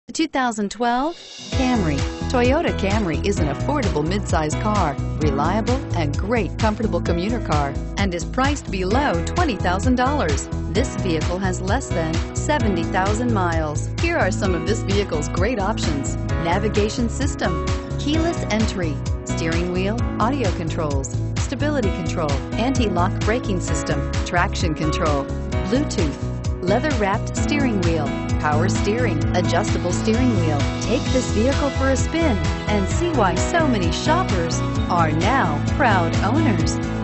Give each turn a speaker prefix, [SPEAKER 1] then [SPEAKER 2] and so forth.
[SPEAKER 1] The 2012 Camry. Toyota Camry is an affordable midsize car, reliable and great comfortable commuter car, and is priced below $20,000. This vehicle has less than 70,000 miles. Here are some of this vehicle's great options: navigation system, keyless entry, steering wheel audio controls, stability control, anti-lock braking system, traction control, Bluetooth, leather-wrapped steering wheel, power steering, adjustable steering wheel. Take this vehicle for a spin and see why so many shoppers are now proud owners.